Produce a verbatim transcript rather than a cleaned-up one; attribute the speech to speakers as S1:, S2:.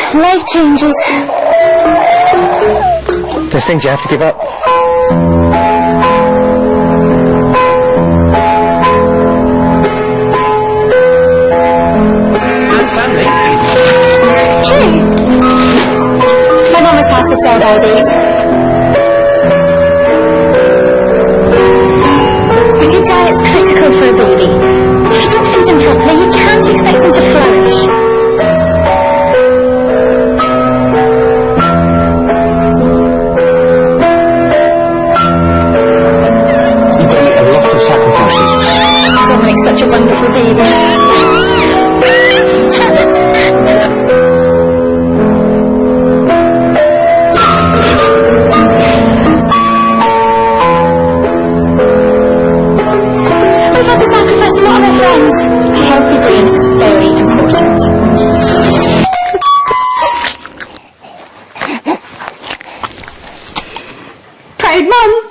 S1: life changes.
S2: There's things you have to give up.
S3: And family.
S1: True. My mum has passed a sell-by date. A good diet's critical for a baby. If you don't feed him properly, you can't expect him to flourish.
S2: You've got to make a lot of sacrifices.
S1: Someone makes such a wonderful baby. We've had to sacrifice a lot of our friends. A healthy brain is very important. Proud mum.